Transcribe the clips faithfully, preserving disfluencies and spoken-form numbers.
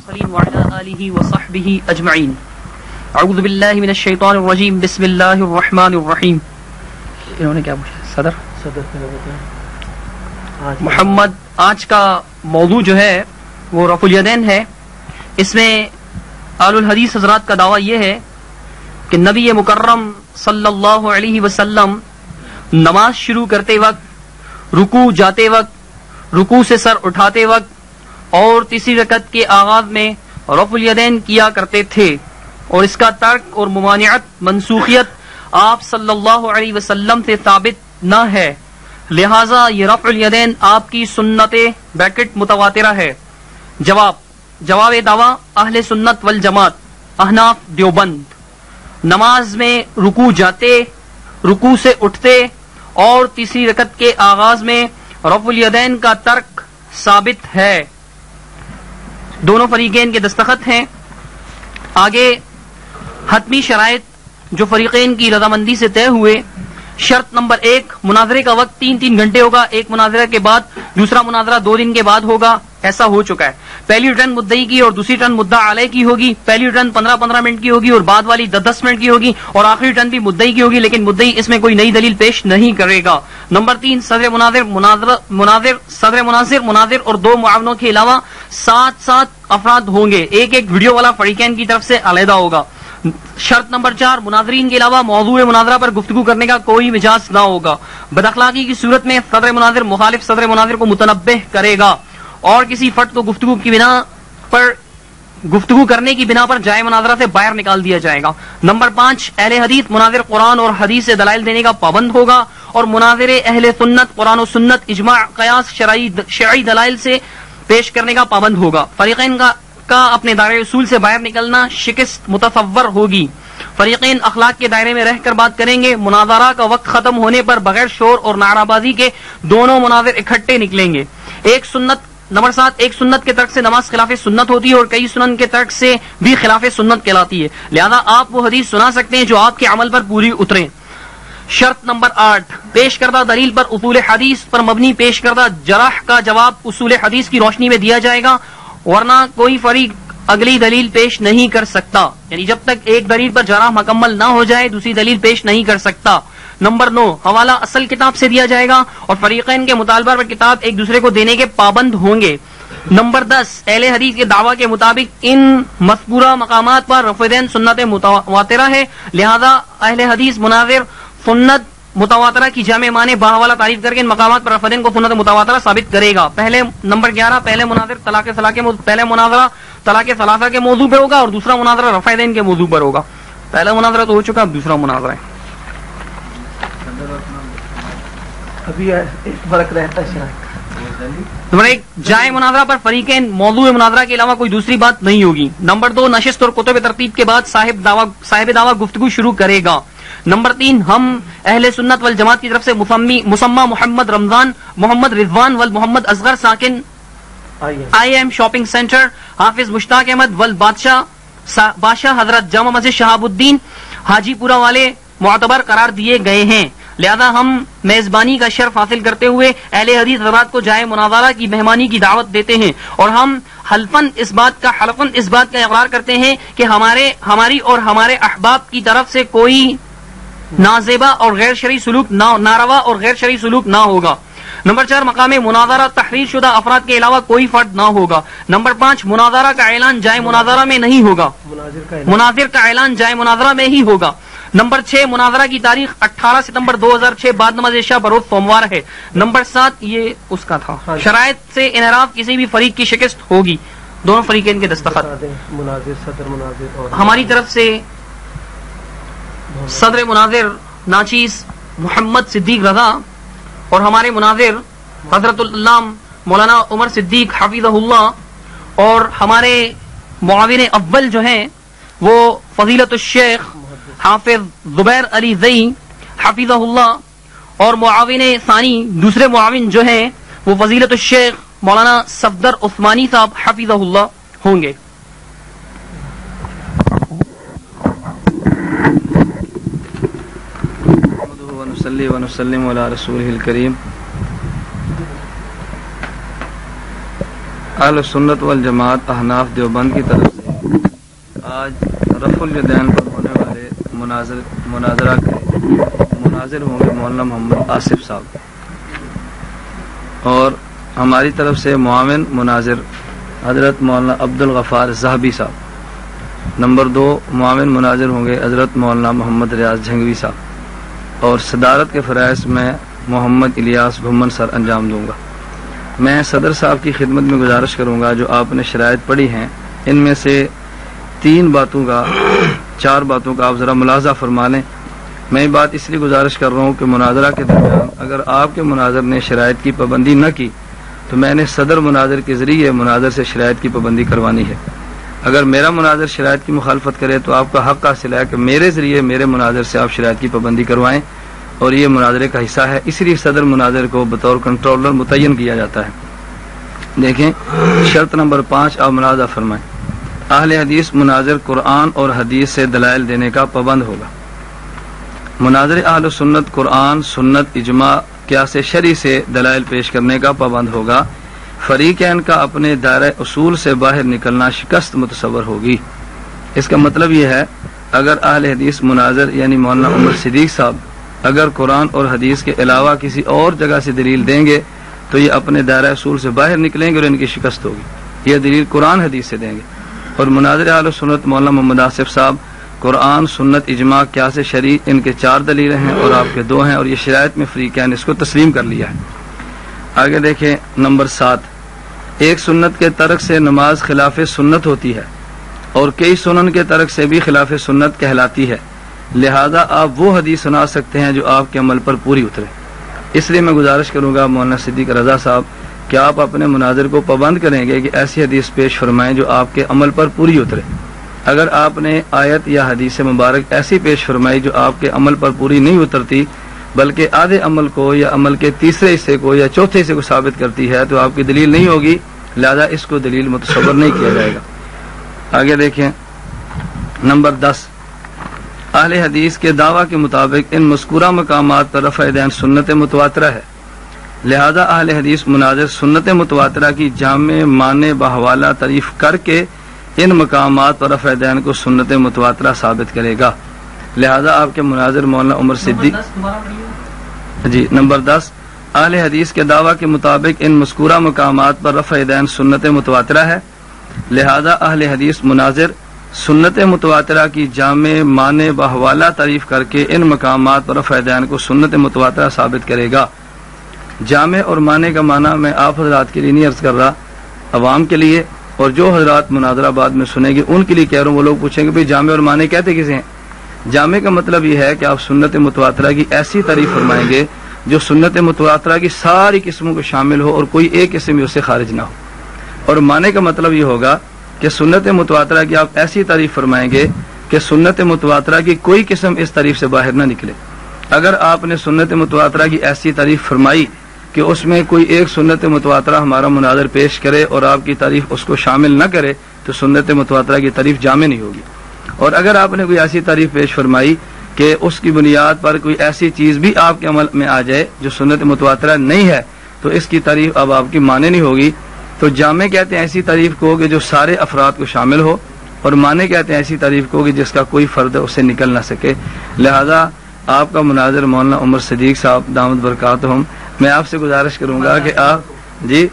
المرسلين وعلى آله وصحبه أجمعين. أعوذ بالله من الشيطان الرجيم. بسم الله الرحمن الرحیم. انہوں نے کیا پوچھا؟ صدر صدر محمد. آج کا موضوع جو ہے وہ رفع الیدین ہے. اس میں اہل الحدیث حضرات کا دعویٰ یہ ہے کہ نبی مکرم صلی اللہ علیہ وسلم نماز شروع کرتے وقت، رکوع جاتے وقت، رکوع سے سر اٹھاتے وقت اور تیسری رکعت کے آغاز میں رفع الیدین کیا کرتے تھے، اور اس کا ترک اور ممانعت منسوخیت آپ صلی اللہ علیہ وسلم سے ثابت نہ ہے، لہذا یہ رفع الیدین آپ کی سنت بیکٹ متواترہ ہے. جواب جواب دعویٰ اہل سنت والجماعت احناف دیوبند نماز میں رکوع جاتے، رکوع سے اٹھتے اور تیسری رکعت کے آغاز میں رفع الیدین کا ترک ثابت ہے. دونوں فریقین کے دستخط ہیں. آگے حتمی شرائط جو فریقین کی رضامندی سے طے ہوئے. شرط نمبر ایک، مناظرے کا وقت تین تین گھنٹے ہوگا. ایک مناظرہ کے بعد دوسرا مناظرہ دو دن کے بعد ہوگا. ایسا ہو چکا ہے. پہلی ٹرن مدعی کی اور دوسری ٹرن مدعا علیہ کی ہوگی. پہلی ٹرن پندرہ پندرہ منٹ کی ہوگی اور بعد والی دس دس منٹ کی ہوگی، اور آخری ٹرن بھی مدعی کی ہوگی، لیکن مدعی اس میں کوئی نئی دلیل پیش نہیں کرے گا. نمبر تین، صدر مناظر مناظر مناظر صدر مناظر مناظر اور دو معاونوں کے علاوہ سات سات افراد ہوں گے. ایک ایک ویڈیو والا فریقین کی طرف سے علیحدہ ہوگا. شرط نمبر چار، مناظرین کے علاوہ موضوع مناظرہ پر گفتگو کرنے کا کوئی مجاز نہ ہوگا. بد اخلاقی کی صورت میں صدر مناظر مخالف صدر مناظر کو متنبہ کرے گا اور کسی فرد کو گفتگو کی بنا پر گفتگو کرنے کی بنا پر جائے مناظرہ سے باہر نکال دیا جائے گا. نمبر پانچ، اہل حدیث مناظر قرآن اور حدیث سے دلائل دینے کا پابند ہوگا، اور مناظر اہل سنت قرآن و سنت اجماع قیاس شرعی شرعی دلائل سے پیش کرنے کا پابند ہوگا. فریقین کا کا اپنے دائرے اصول سے باہر نکلنا شکست متصور ہوگی. فریقین اخلاق کے دائرے میں رہ کر بات کریں گے. مناظرہ کا وقت ختم ہونے پر بغیر شور اور نعرہ بازی کے دونوں مناظر اکٹھے نکلیں گے. ایک سنت نمبر سات، ایک سنت کے ترک سے نماز خلاف سنت ہوتی ہے اور کئی سنن کے ترک سے بھی خلاف سنت کہلاتی ہے، لہذا آپ وہ حدیث سنا سکتے ہیں جو آپ کے عمل پر پوری اتریں. شرط نمبر آٹھ، پیش کردہ دلیل پر اصول حدیث پر مبنی پیش کردہ جرح کا جواب اصول حدیث کی روشنی میں دیا جائے گا، ورنہ کوئی فریق اگلی دلیل پیش نہیں کر سکتا. یعنی جب تک ایک دلیل پر جرح مکمل نہ ہو جائے دوسری دلیل پیش نہیں کر سکتا. نمبر نو، حوالہ اصل کتاب سے دیا جائے گا اور فریقین کے مطالبہ پر کتاب ایک دوسرے کو دینے کے پابند ہوں گے. نمبر دس، اہل حدیث کے دعویٰ کے مطابق ان مذکورہ مقامات پر رفع الیدین سنت متواترہ ہے، لہذا اہل حدیث مناظر سنت متواترہ کی جامع معنی باحوالہ تعریف کر کے ان مقامات پر رفع الیدین کو سنت متواترہ ثابت کرے گا. پہلے نمبر گیارہ، پہلے مناظر طلاق طلاق پہلے مناظرہ طلاق ثلاثہ کے موضوع پر ہوگا اور دوسرا مناظرہ رفع الیدین کے موضوع پر ہوگا. پہلا مناظرہ تو ہو چکا، اب دوسرا مناظرہ ہے. ابھی ایک فرق رہتا ہے. نمبر ایک، جائے مناظرہ پر فریقین موضوع مناظرہ کے علاوہ کوئی دوسری بات نہیں ہوگی. نمبر دو، نشست اور کتب ترتیب کے بعد صاحب دعویٰ صاحب دعویٰ گفتگو شروع کرے گا. نمبر تین، ہم اہل سنت والجماعت کی طرف سے مسمى محمد رمضان محمد رضوان ول محمد اصغر ساکن آئی ایم شاپنگ سینٹر حافظ مشتاق احمد ول بادشاہ بادشاہ حضرت جامع مسجد شہاب الدین حاجی پورہ والے معتبر قرار دیے گئے ہیں، لہذا ہم میزبانی کا شرف حاصل کرتے ہوئے اہل حدیث حضرات کو جائے مناظرہ کی مہمانی کی دعوت دیتے ہیں، اور ہم حلفاً اس بات کا حلفاً اس بات کا اقرار کرتے ہیں کہ ہمارے ہماری اور ہمارے احباب کی طرف سے کوئی نازیبا اور غیر شرعی سلوک ناروا اور غیر شرعی سلوک نہ ہوگا. نمبر چار، مقام مناظرہ تحریر شدہ افراد کے علاوہ کوئی فرد نہ ہوگا. نمبر پانچ، مناظرہ کا اعلان جائے مناظرہ میں نہیں ہوگا، مناظر کا اعلان جائے مناظرہ میں ہی ہوگا. نمبر چھ، مناظرہ کی تاریخ اٹھارہ ستمبر دو ہزار چھ بعد نماز عشاء بروز سوموار ہے. نمبر سات، یہ اس کا تھا، شرائط سے انحراف کسی بھی فریق کی شکست ہوگی. دونوں فریقین کے دستخط. ہماری طرف سے صدر مناظر ناچیز محمد صدیق رضا اور ہمارے مناظر حضرت العلام مولانا عمر صدیق حفیظہ اللہ، اور ہمارے معاون اول جو ہیں وہ فضیلت الشیخ حافظ زبیر علی زئی حفیظہ اللہ، اور معاون ثانی دوسرے معاون جو ہیں وہ فضیلت الشیخ مولانا صفدر عثمانی صاحب حفیظہ اللہ ہوں گے. نصلي ونسلم على رسوله الكريم. اہل سنت والجماعت احناف دیوبند کی طرف سے آج رفع الیدین پر ہونے والے مناظر مناظرہ کے مناظر ہوں گے مولانا محمد آصف صاحب، اور ہماری طرف سے معاون مناظر حضرت مولانا عبد الغفار زاہبی صاحب، نمبر دو معاون مناظر ہوں گے حضرت مولانا محمد ریاض جھنگوی صاحب، اور صدارت کے فرائض میں محمد الیاس گھمن سر انجام دوں گا۔ میں صدر صاحب کی خدمت میں گزارش کروں گا جو آپ نے شرائط پڑھی ہیں ان میں سے تین باتوں کا چار باتوں کا آپ ذرا ملاحظہ فرما لیں۔ میں یہ بات اس لیے گزارش کر رہا ہوں کہ مناظرہ کے درمیان اگر آپ کے مناظر نے شرائط کی پابندی نہ کی تو میں نے صدر مناظر کے ذریعے مناظر سے شرائط کی پابندی کروانی ہے۔ اگر میرا مناظر شرائط کی مخالفت کرے تو آپ کا حق حاصل ہے کہ میرے ذریعے میرے مناظر سے آپ شرائط کی پابندی کروائیں، اور یہ مناظرے کا حصہ ہے، اس لیے صدر مناظر کو بطور کنٹرولر متعین کیا جاتا ہے۔ دیکھیں شرط نمبر پانچ، آپ ملاحظہ فرمائیں، اہل حدیث مناظر قرآن اور حدیث سے دلائل دینے کا پابند ہوگا۔ مناظر اہل سنت قرآن، سنت، اجماع، قیاس شرعی سے دلائل پیش کرنے کا پابند ہوگا۔ فریقین کا اپنے دائرہ اصول سے باہر نکلنا شکست متصور ہوگی۔ اس کا مطلب یہ ہے اگر اہل حدیث مناظر یعنی مولانا عمر صدیق صاحب اگر قرآن اور حدیث کے علاوہ کسی اور جگہ سے دلیل دیں گے تو یہ اپنے دائرہ اصول سے باہر نکلیں گے اور ان کی شکست ہوگی۔ یہ دلیل قرآن حدیث سے دیں گے، اور مناظر اہل سنت مولانا محمد آصف صاحب قرآن، سنت، اجماع، قیاس شرعی ان کے چار دلیلیں ہیں اور آپ کے دو ہیں، اور یہ شرائط میں فریقین اس کو تسلیم کر لیا ہے۔ آگے دیکھیں نمبر سات، ایک سنت کے ترک سے نماز خلاف سنت ہوتی ہے اور کئی سنن کے ترک سے بھی خلاف سنت کہلاتی ہے، لہذا آپ وہ حدیث سنا سکتے ہیں جو آپ کے عمل پر پوری اترے۔ اس لیے میں گزارش کروں گا مولانا صدیق رضا صاحب کہ آپ اپنے مناظر کو پابند کریں گے کہ ایسی حدیث پیش فرمائیں جو آپ کے عمل پر پوری اترے۔ اگر آپ نے آیت یا حدیث مبارک ایسی پیش فرمائی جو آپ کے عمل پر پوری نہیں اترتی بلکہ آدھے عمل کو یا عمل کے تیسرے حصے کو یا چوتھے حصے کو ثابت کرتی ہے تو آپ کی دلیل نہیں ہوگی، لہذا اس کو دلیل متصور نہیں کیا جائے گا۔ آگے دیکھیں نمبر دس، اہل حدیث کے دعویٰ کے مطابق ان مذکورہ مقامات پر رفع دین سنت متواترہ ہے، لہذا اہل حدیث مناظر سنت متواترہ کی جامع معنی بحوالہ تعریف کر کے ان مقامات پر رفع دین کو سنت متواترہ ثابت کرے گا، لہذا آپ کے مناظر مولانا عمر صدیق جی نمبر دس، اہل حدیث کے دعویٰ کے مطابق ان مذکورہ مقامات پر رفع دین سنت متواترہ ہے، لہذا اہل حدیث مناظر سنت متواترہ کی جامع معنی بحوالہ تعریف کر کے ان مقامات پر رفع دین کو سنت متواترہ ثابت کرے گا۔ جامع اور معنی کا معنی میں آپ حضرات کے لیے نہیں عرض کر رہا، عوام کے لیے، اور جو حضرات مناظرہ بعد میں سنیں گے ان کے لیے کہہ رہا ہوں۔ وہ لوگ پوچھیں گے بھئی جامع اور معنی کہتے کسے ہیں؟ جامع کا مطلب یہ ہے کہ آپ سنت متواترہ کی ایسی تعریف فرمائیں گے جو سنت متواترہ کی ساری قسموں کو شامل ہو اور کوئی ایک قسم بھی اس سے خارج نہ ہو، اور معنی کا مطلب یہ ہوگا کہ سنت متواترہ کی آپ ایسی تعریف فرمائیں گے کہ سنت متواترہ کی کوئی قسم اس تعریف سے باہر نہ نکلے۔ اگر آپ نے سنت متواترہ کی ایسی تعریف فرمائی کہ اس میں کوئی ایک سنت متواترہ ہمارا مناظر پیش کرے اور آپ کی تعریف اس کو شامل نہ کرے تو سنت متواترہ کی تعریف جامع نہیں ہوگی، اور اگر آپ نے کوئی ایسی تعریف پیش فرمائی کہ اس کی بنیاد پر کوئی ایسی چیز بھی آپ کے عمل میں آ جائے جو سنت متواترہ نہیں ہے تو اس کی تعریف اب آپ کی معنی نہیں ہوگی۔ تو جامع کہتے ہیں ایسی تعریف کو کہ جو سارے افراد کو شامل ہو، اور معنی کہتے ہیں ایسی تعریف کو کہ جس کا کوئی فرد اس سے نکل نہ سکے، لہذا آپ کا مناظر مولانا عمر صدیق صاحب دامت برکاتہم، میں آپ سے گزارش کروں گا کہ آپ جی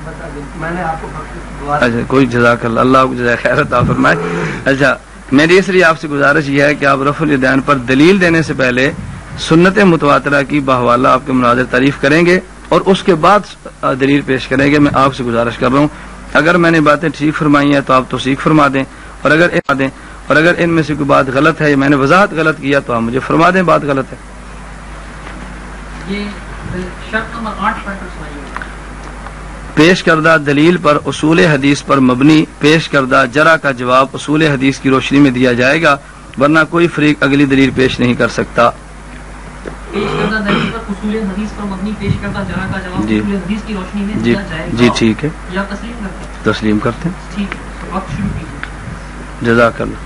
اچھا کوئی جزاک اللہ، اللہ آپ کو جزائے خیر عطا فرمائے۔ اچھا میری اس لیے آپ سے گزارش یہ ہے کہ آپ رفع الیدین پر دلیل دینے سے پہلے سنت متواترہ کی بحوالہ آپ کے مناظر تعریف کریں گے اور اس کے بعد دلیل پیش کریں گے۔ میں آپ سے گزارش کر رہا ہوں اگر میں نے باتیں ٹھیک فرمائی ہیں تو آپ توثیق فرما دیں، اور اگر دیں اور اگر ان میں سے کوئی بات غلط ہے، میں نے وضاحت غلط کیا تو آپ مجھے فرما دیں بات غلط ہے۔ یہ شرط نمبر آٹھ پر سنائیے۔ پیش کردہ دلیل پر اصول حدیث پر مبنی پیش کردہ جرح کا جواب اصول حدیث کی روشنی میں دیا جائے گا، ورنہ کوئی فریق اگلی دلیل پیش نہیں کر سکتا۔ پیش کردہ دلیل پر اصول حدیث پر مبنی پیش کردہ جرح کا جواب جی اصول حدیث کی روشنی میں جی دیا جائے گا۔ جی ٹھیک ہے، یا تسلیم کرتے ہیں؟ تسلیم کرتے ہیں۔ ٹھیک ہے، تو وقت شروع کیجیے۔ جزاک اللہ۔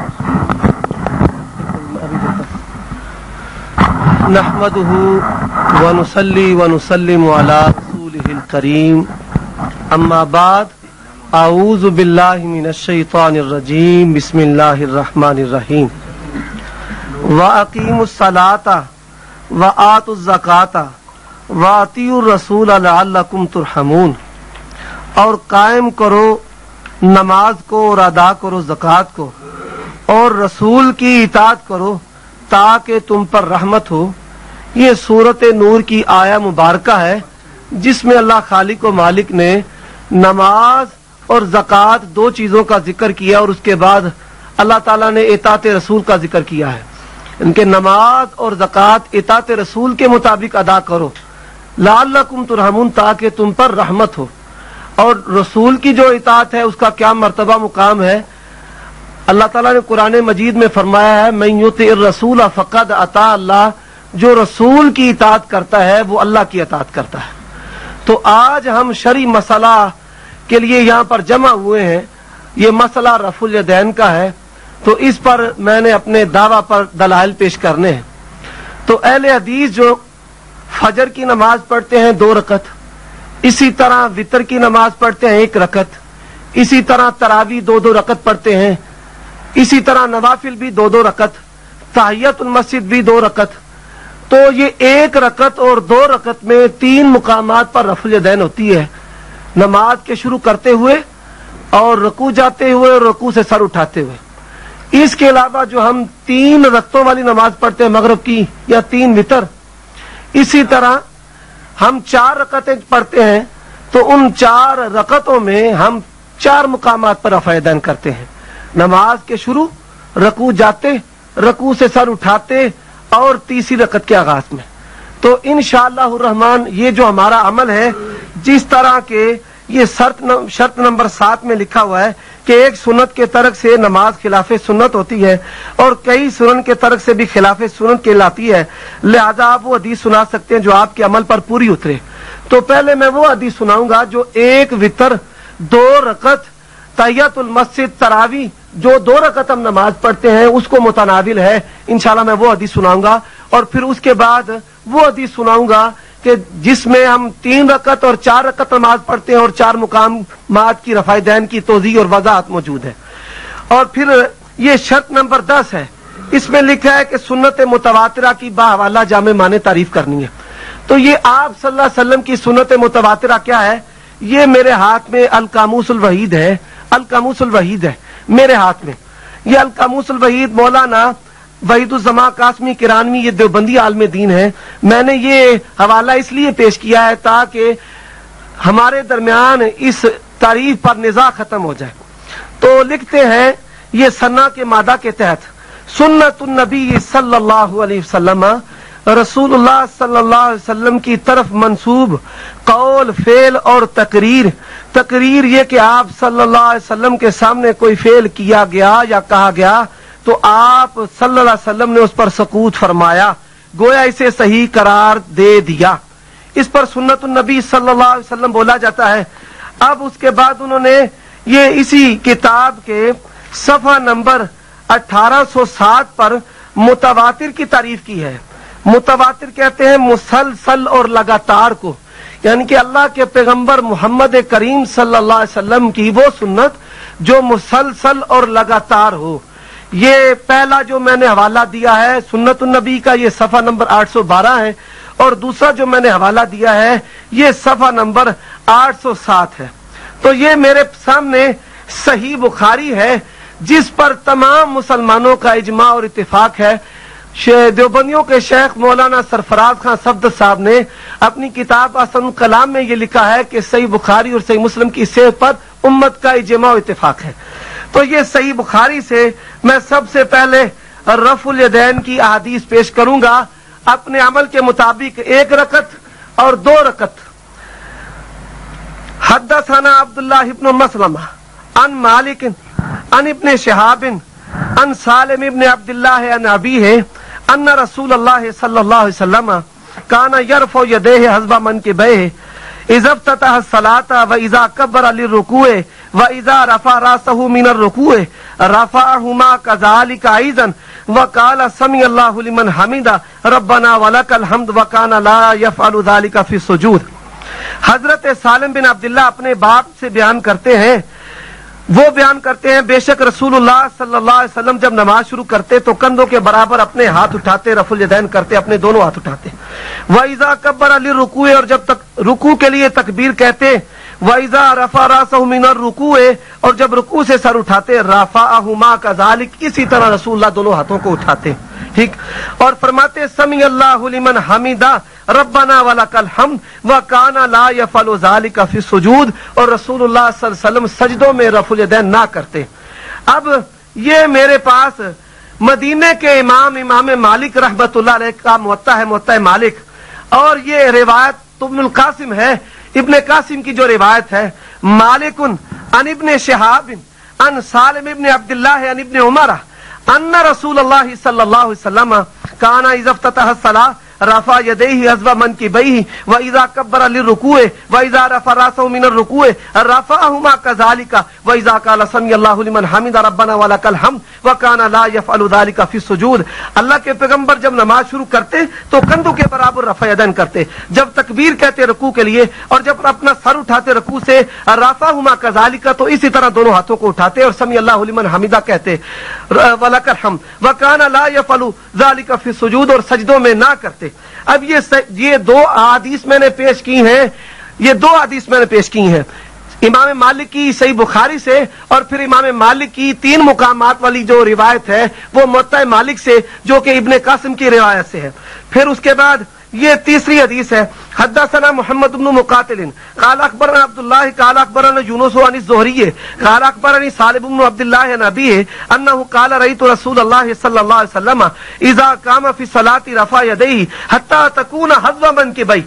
نحمده ونصلي ونسلم على رسوله الكريم اما بعد اعوذ بالله من الشيطان الرجيم بسم الله الرحمن الرحيم واقيموا الصلاة وآتوا الزكاة وأطيعوا الرسول لعلكم ترحمون، اور قائم کرو نماز کو اور ادا کرو زکوٰۃ کو اور رسول کی اطاعت کرو تاکہ تم پر رحمت ہو۔ یہ سورۃ نور کی آیہ مبارکہ ہے جس میں اللہ خالق و مالک نے نماز اور زکوٰۃ دو چیزوں کا ذکر کیا اور اس کے بعد اللہ تعالیٰ نے اطاعت رسول کا ذکر کیا ہے۔ ان کے نماز اور زکوٰۃ اطاعت رسول کے مطابق ادا کرو لعلکم ترحمون، تاکہ تم پر رحمت ہو۔ اور رسول کی جو اطاعت ہے اس کا کیا مرتبہ مقام ہے، اللہ تعالیٰ نے قرآن مجید میں فرمایا ہے من یطع الرسول فقد اطاع اللہ، جو رسول کی اطاعت کرتا ہے وہ اللہ کی اطاعت کرتا ہے۔ تو آج ہم شرعی مسئلہ کے لیے یہاں پر جمع ہوئے ہیں، یہ مسئلہ رفع الیدین کا ہے، تو اس پر میں نے اپنے دعویٰ پر دلائل پیش کرنے ہیں۔ تو اہل حدیث جو فجر کی نماز پڑھتے ہیں دو رکعت، اسی طرح وتر کی نماز پڑھتے ہیں ایک رکعت، اسی طرح تراویح دو دو رکعت پڑھتے ہیں، اسی طرح نوافل بھی دو دو رکعت، تحیت المسجد بھی دو رکعت، تو یہ ایک رکعت اور دو رکعت میں تین مقامات پر رفع الیدین ہوتی ہے، نماز کے شروع کرتے ہوئے اور رکوع جاتے ہوئے اور رکوع سے سر اٹھاتے ہوئے۔ اس کے علاوہ جو ہم تین رکعتوں والی نماز پڑھتے ہیں مغرب کی یا تین وتر، اسی طرح ہم چار رکعتیں پڑھتے ہیں تو ان چار رکعتوں میں ہم چار مقامات پر رفع الیدین کرتے ہیں، نماز کے شروع، رکوع جاتے، رکوع سے سر اٹھاتے اور تیسری رکعت کے آغاز میں۔ تو انشاءاللہ الرحمن یہ جو ہمارا عمل ہے، جس طرح کے یہ شرط شرط نمبر سات میں لکھا ہوا ہے کہ ایک سنت کے ترک سے نماز خلاف سنت ہوتی ہے اور کئی سنن کے ترک سے بھی خلاف سنت کہلاتی ہے، لہذا آپ وہ حدیث سنا سکتے ہیں جو آپ کے عمل پر پوری اترے۔ تو پہلے میں وہ حدیث سناؤں گا جو ایک وتر، دو رکعت، تحیت المسجد، تراویح جو دو رکعت ہم نماز پڑھتے ہیں اس کو متناول ہے۔ انشاءاللہ میں وہ حدیث سناؤں گا اور پھر اس کے بعد وہ حدیث سناؤں گا کہ جس میں ہم تین رکعت اور چار رکعت نماز پڑھتے ہیں اور چار مقامات کی رفع الیدین کی توضیح اور وضاحت موجود ہے۔ اور پھر یہ شرط نمبر دس ہے، اس میں لکھا ہے کہ سنت متواترہ کی باحوالہ جامع معنی تعریف کرنی ہے۔ تو یہ آپ صلی اللہ علیہ وسلم کی سنت متواترہ کیا ہے، یہ میرے ہاتھ میں القاموس الوحید ہے، القاموس الوحید ہے میرے ہاتھ میں۔ یہ القاموس الوحید مولانا وحید الزمان قاسمی کرانوی، یہ دیوبندی عالم دین ہے، میں نے یہ حوالہ اس لیے پیش کیا ہے تاکہ ہمارے درمیان اس تعریف پر نزاع ختم ہو جائے۔ تو لکھتے ہیں یہ سنہ کے مادہ کے تحت سنت النبی صلی اللہ علیہ وسلم، رسول اللہ صلی اللہ علیہ وسلم کی طرف منسوب قول، فعل اور تقریر۔ تقریر یہ کہ آپ صلی اللہ علیہ وسلم کے سامنے کوئی فعل کیا گیا یا کہا گیا تو آپ صلی اللہ علیہ وسلم نے اس پر سکوت فرمایا، گویا اسے صحیح قرار دے دیا، اس پر سنت النبی صلی اللہ علیہ وسلم بولا جاتا ہے۔ اب اس کے بعد انہوں نے یہ اسی کتاب کے صفحہ نمبر اٹھارہ سو سات پر متواتر کی تعریف کی ہے۔ متواتر کہتے ہیں مسلسل اور لگاتار کو، یعنی کہ اللہ کے پیغمبر محمد کریم صلی اللہ علیہ وسلم کی وہ سنت جو مسلسل اور لگاتار ہو۔ یہ پہلا جو میں نے حوالہ دیا ہے سنت النبی کا، یہ صفحہ نمبر آٹھ سو بارہ ہے، اور دوسرا جو میں نے حوالہ دیا ہے یہ صفحہ نمبر آٹھ سو سات ہے۔ تو یہ میرے سامنے صحیح بخاری ہے جس پر تمام مسلمانوں کا اجماع اور اتفاق ہے۔ دیوبندیوں کے شیخ مولانا سرفراز خان صفدر صاحب نے اپنی کتاب احسن الکلام میں یہ لکھا ہے کہ صحیح بخاری اور صحیح مسلم کی صحت پر امت کا اجماع و اتفاق ہے۔ تو یہ صحیح بخاری سے میں سب سے پہلے رفع الیدین کی احادیث پیش کروں گا اپنے عمل کے مطابق، ایک رکعت اور دو رکعت۔ حدثنا عبداللہ ابن مسلمہ عن مالک عن ابن شہاب عن سالم ابن عبداللہ عن ابیہ ان رسول اللہ صلی اللہ علیہ وسلم کان یرفع یدیہ حذو منکبیہ اذا افتتح الصلاة واذا كبر للركوع واذا رفع راسه من الركوع رفعهما كذلك ايضا وقال سمع الله لمن حمده ربنا ولك الحمد وكان لا يفعل ذلك في السجود. حضرت سالم بن عبداللہ اپنے باپ سے بیان کرتے ہیں، وہ بیان کرتے ہیں بے شک رسول اللہ صلی اللہ علیہ وسلم جب نماز شروع کرتے تو کندھوں کے برابر اپنے ہاتھ اٹھاتے، رفع الیدین کرتے، اپنے دونوں ہاتھ اٹھاتے. وَإِذَا كَبَّرَ لِلرُّكُوعِ اور جب تک رکوع کے لیے تکبیر کہتے. وَإِذَا رَفَعَ رَأْسَهُ مِنَ الرُّكُوعِ اور جب رکوع سے سر اٹھاتے. رَفَعَهُمَا كَذَلِكَ اسی طرح رسول اللہ دونوں ہاتھوں کو اٹھاتے. ٹھیک. اور فرماتے سمع اللہ لمن حمدہ ربنا ولک الحمد وکان لا یفعل ذلک فی السجود. اور رسول اللہ صلی اللہ علیہ وسلم سجدوں میں رفع الیدین نہ کرتے. اب یہ میرے پاس مدینے کے امام امام مالک رحمۃ اللہ علیہ کا موطا ہے، موطا مالک، اور یہ روایت ابن القاسم ہے، ابن قاسم کی جو روایت ہے. مالک عن ابن شہاب عن سالم ابن عبداللہ عن ابن عمر ان رسول اللہ صلی اللہ علیہ وسلم کان اذا افتتح الصلاة رفع يديه حذو منكبيه واذا كبر للركوع واذا رفع راسه من الركوع رفعهما كذلك واذا قال سمع الله لمن حمد ربنا ولك الحمد وكان لا يفعل ذلك في السجود. اللہ کے پیغمبر جب نماز شروع کرتے تو کندھوں کے برابر رفع یدین کرتے، جب تکبیر کہتے رکوع کے لیے، اور جب اپنا سر اٹھاتے رکوع سے رفعهما كذلك تو اسی طرح دونوں ہاتھوں کو اٹھاتے اور سمع اللہ لمن حمدہ کہتے ولك الحمد وكان لا يفعل ذلك في السجود اور سجدوں میں نہ کرتے. اب یہ یہ دو احادیث میں نے پیش کی ہیں، یہ دو حدیث میں نے پیش کی ہیں امام مالک کی صحیح بخاری سے، اور پھر امام مالک کی تین مقامات والی جو روایت ہے وہ موطا مالک سے جو کہ ابن قاسم کی روایت سے ہے. پھر اس کے بعد یہ تیسری حدیث ہے. حدثنا محمد بن مقاتل قال اخبرنا عبد الله قال اخبرنا يونس عن الزهري قال اخبرني سالم بن عبد الله عن ابيه انه قال رايت رسول الله صلى الله عليه وسلم اذا قام في الصلاه رفع يديه حتى تكون حذو منكبيه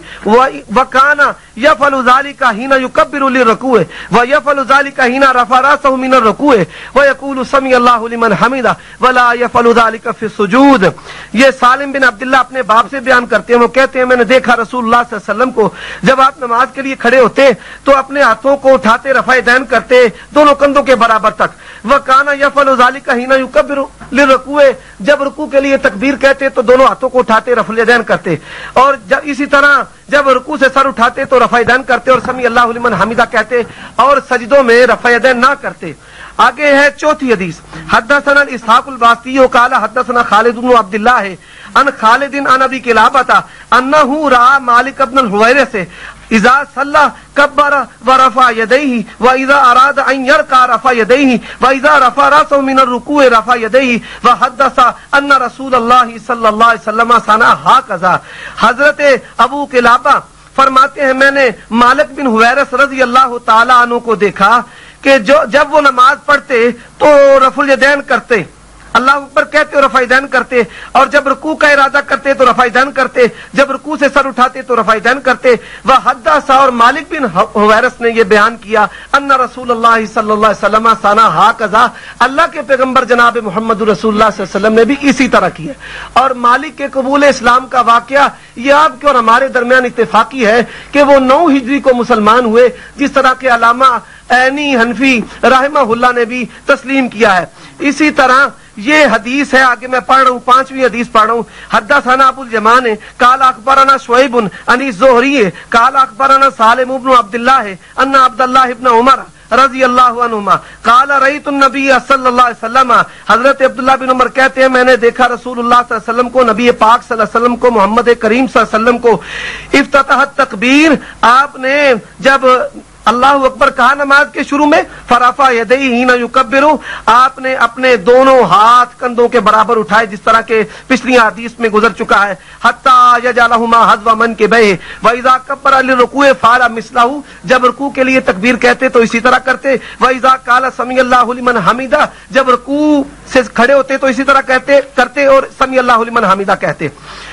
وكان يفعل ذلك حين يكبر للركوع ويفعل ذلك حين رفع راسه من الركوع ويقول سمع الله لمن حمده ولا يفعل ذلك في السجود. یہ سالم بن عبداللہ اپنے باپ سے بیان کرتے ہیں، وہ کہتے ہیں میں نے دیکھا رسول اللہ صلی اللہ علیہ وسلم کو جب آپ نماز کے لیے کھڑے ہوتے تو اپنے ہاتھوں کو اٹھاتے رفع یدین کرتے دونوں کندھوں کے برابر تک. وَكَانَ يَفْعَلُ ذَلِكَ حِينَ يُكَبِّرُ لِلرُّكُوعِ جب رکوع کے لیے تکبیر کہتے تو دونوں ہاتھوں کو اٹھاتے رفع یدین کرتے، اور جب اسی طرح جب رکوع سے سر اٹھاتے تو رفع یدین کرتے اور سمیع اللہ لمن حمدہ کہتے، اور سجدوں میں رفع یدین نہ کرتے. آگے ہے چوتھی حدیث. حدثنا اسحاق الباسطی قال حدثنا خالد بن عبد الله عن خالد عن ابي قلابة انه راى مالك بن الحويرث اذا صلى كبر ورفع يديه واذا اراد ان يركع رفع يديه واذا رفع راسه من الركوع رفع يديه وحدث ان رسول الله صلى الله عليه وسلم صنع هكذا. حضرت ابو قلابہ فرماتے ہیں میں نے مالک بن حویرث رضی اللہ تعالی عنہ کو دیکھا کہ جو جب وہ نماز پڑھتے تو رفع الیدین کرتے، اللہ اکبر کہتے اور رفع یدین کرتے، اور جب رکوع کا ارادہ کرتے تو رفع یدین کرتے، جب رکوع سے سر اٹھاتے تو رفع یدین کرتے. وحدث اور مالک بن حویرث نے یہ بیان کیا ان رسول اللہ صلی اللہ علیہ وسلم صنع ہکذا، اللہ کے پیغمبر جناب محمد رسول اللہ صلی اللہ علیہ وسلم نے بھی اسی طرح کیا. اور مالک کے قبول اسلام کا واقعہ یہ آپ کے اور ہمارے درمیان اتفاقی ہے کہ وہ نو ہجری کو مسلمان ہوئے، جس طرح کے علامہ عینی حنفی رحمہ اللہ نے بھی تسلیم کیا ہے. اسی طرح یہ حدیث ہے، آگے میں پڑھ رہا ہوں، پانچویں حدیث پڑھ رہا ہوں. حدثنا ابو الجمان قال اخبرنا شعیب عن الزہری قال اخبرنا سالم بن عبد الله ان عبد الله بن عمر رضی اللہ عنہما قال رأیت النبی صلی اللہ علیہ وسلم، حضرت عبداللہ بن عمر کہتے ہیں میں نے دیکھا رسول اللہ صلی اللہ علیہ وسلم کو، نبی پاک صلی اللہ علیہ وسلم کو، محمد کریم صلی اللہ علیہ وسلم کو افتتح تکبیر، آپ نے جب اللہ اکبر کہا نماز کے شروع میں، فرفع یدیہ حین یکبر، آپ نے اپنے دونوں ہاتھ کندھوں کے برابر اٹھائے جس طرح کے پچھلی حدیث میں گزر چکا ہے. حتی یجعلہما حذو منکبیہ واذا کبر للرکوع فعل مثلہ، جب رکوع کے لیے تکبیر کہتے تو اسی طرح کرتے. واذا قال سمع اللہ لمن حمدہ، جب رکوع سے کھڑے ہوتے تو اسی طرح کہتے کرتے اور سمع اللہ لمن حمدہ کہتے.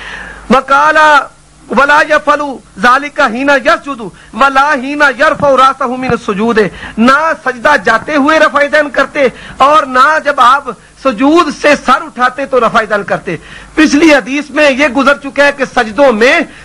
وقال ولا يفعل ذلك حين يسجد ولا حين يرفع راسه من السجود، نہ سجدہ جاتے ہوئے رفع یدین کرتے اور نہ جب آپ سجود سے سر اٹھاتے تو رفع یدین کرتے. پچھلی حدیث میں یہ گزر چکا ہے کہ سجدوں میں